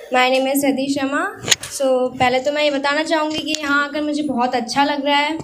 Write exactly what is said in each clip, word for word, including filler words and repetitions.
My name is Satish Sharma. So पहले तो मैं ये बताना चाहूँगी कि यहाँ आकर मुझे बहुत अच्छा लग रहा है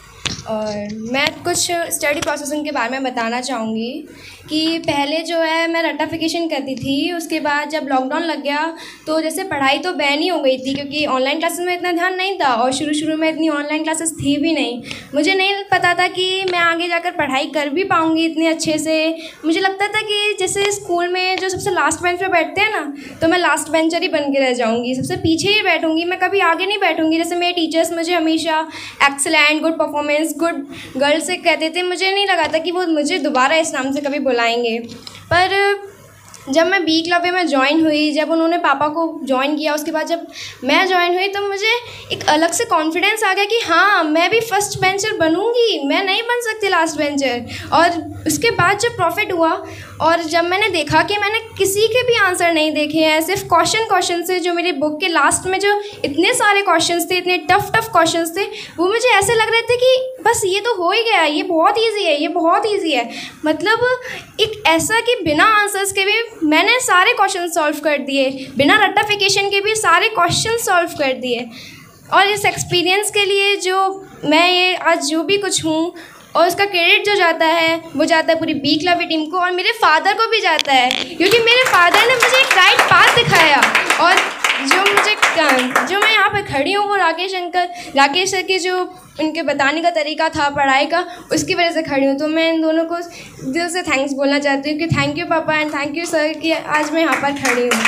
और मैं कुछ स्टडी प्रोसेसिंग के बारे में बताना चाहूँगी कि पहले जो है मैं रट्टाफिकेशन करती थी। उसके बाद जब लॉकडाउन लग गया तो जैसे पढ़ाई तो बैन ही हो गई थी क्योंकि ऑनलाइन क्लासेस में इतना ध्यान नहीं था और शुरू शुरू में इतनी ऑनलाइन क्लासेस थी भी नहीं। मुझे नहीं पता था कि मैं आगे जाकर पढ़ाई कर भी पाऊँगी इतने अच्छे से। मुझे लगता था कि जैसे स्कूल में जो सबसे लास्ट बेंच पर बैठते हैं ना, तो मैं लास्ट बेंचर ही बन के रह जाऊँगी, सबसे पीछे ही बैठूँगी, मैं कभी आगे नहीं बैठूँगी। जैसे मेरे टीचर्स मुझे हमेशा excellent, good performance, good girl से कहते थे। मुझे नहीं लगा था कि वो मुझे दोबारा इस नाम से कभी बुलाएंगे। पर जब मैं बी क्लब में ज्वाइन हुई, जब उन्होंने पापा को ज्वाइन किया, उसके बाद जब मैं ज्वाइन हुई तो मुझे एक अलग से कॉन्फिडेंस आ गया कि हाँ मैं भी फर्स्ट बेंचर बनूंगी, मैं नहीं बन सकती लास्ट बेंचर। और उसके बाद जब प्रॉफिट हुआ और जब मैंने देखा कि मैंने किसी के भी आंसर नहीं देखे हैं, सिर्फ क्वेश्चन क्वेश्चन से, जो मेरे बुक के लास्ट में जो इतने सारे क्वेश्चंस थे, इतने टफ टफ क्वेश्चंस थे, वो मुझे ऐसे लग रहे थे कि बस ये तो हो ही गया, ये बहुत ईजी है, ये बहुत ईजी है। मतलब एक ऐसा कि बिना आंसर्स के भी मैंने सारे क्वेश्चन सॉल्व कर दिए, बिना रट्टाफिकेशन के भी सारे क्वेश्चन सॉल्व कर दिए। और इस एक्सपीरियंस के लिए जो मैं ये आज जो भी कुछ हूँ, और उसका क्रेडिट जो जाता है वो जाता है पूरी बी क्लब की टीम को और मेरे फादर को भी जाता है, क्योंकि मेरे फादर ने मुझे एक राइट पाथ दिखाया। और जो मुझे जो मैं यहाँ पे खड़ी हूँ वो राकेश अंकल राकेश सर के जो उनके बताने का तरीका था पढ़ाई का, उसकी वजह से खड़ी हूँ। तो मैं इन दोनों को दिल से थैंक्स बोलना चाहती हूँ कि थैंक यू पापा एंड थैंक यू सर कि आज मैं यहाँ पर खड़ी हूँ।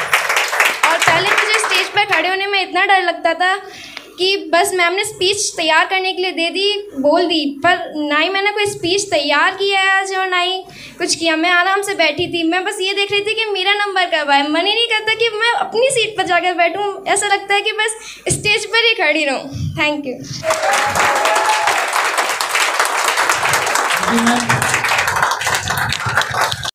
और पहले मुझे स्टेज पर खड़े होने में इतना डर लगता था कि बस मैम ने स्पीच तैयार करने के लिए दे दी, बोल दी, पर ना ही मैंने कोई स्पीच तैयार किया है आज और ना ही कुछ किया। मैं आराम से बैठी थी, मैं बस ये देख रही थी कि मेरा नंबर कब आए। मन ही नहीं करता कि मैं अपनी सीट पर जाकर बैठूं, ऐसा लगता है कि बस स्टेज पर ही खड़ी रहूं। Thank you.